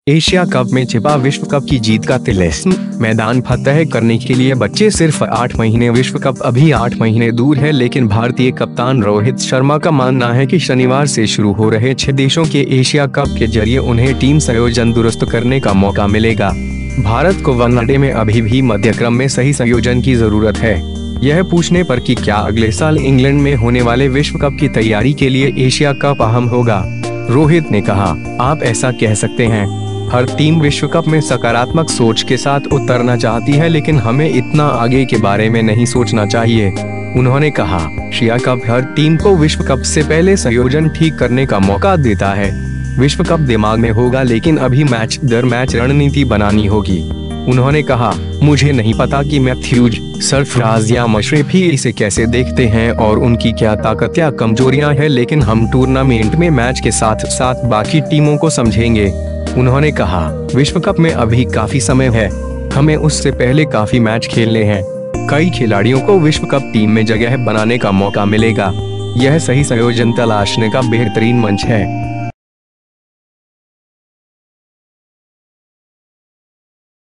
Asia cup में छिपा विश्व कप की जीत का तिलिस्म, मैदान फतह करने के लिए बच्चे सिर्फ 8 महीने। विश्व कप अभी 8 महीने दूर है, लेकिन भारतीय कप्तान रोहित शर्मा का मानना है कि शनिवार से शुरू हो रहे 6 देशों के एशिया कप के जरिए उन्हें टीम संयोजन दुरुस्त करने का मौका मिलेगा। भारत को वनडे में अभी भी मध्यक्रम में सही संयोजन की जरूरत है। यह पूछने पर कि क्या अगले साल इंग्लैंड में होने वाले विश्व कप की तैयारी के लिए एशिया कप अहम होगा, रोहित ने कहा, आप ऐसा कह सकते हैं। हर टीम विश्व कप में सकारात्मक सोच के साथ उतरना चाहती है, लेकिन हमें इतना आगे के बारे में नहीं सोचना चाहिए। उन्होंने कहा, एशिया कप हर टीम को विश्व कप से पहले संयोजन ठीक करने का मौका देता है। विश्व कप दिमाग में होगा, लेकिन अभी मैच दर मैच रणनीति बनानी होगी। उन्होंने कहा, मुझे नहीं पता कि मैथ्यूज, सरफराज या मशरफी इसे कैसे देखते हैं और उनकी क्या ताकत या कमजोरियां हैं, लेकिन हम टूर्नामेंट में मैच के साथ साथ बाकी टीमों को समझेंगे। उन्होंने कहा, विश्व कप में अभी काफी समय है, हमें उससे पहले काफी मैच खेलने हैं। कई खिलाड़ियों को विश्व कप टीम में जगह बनाने का मौका मिलेगा। यह सही संयोजन तलाशने का बेहतरीन मंच है।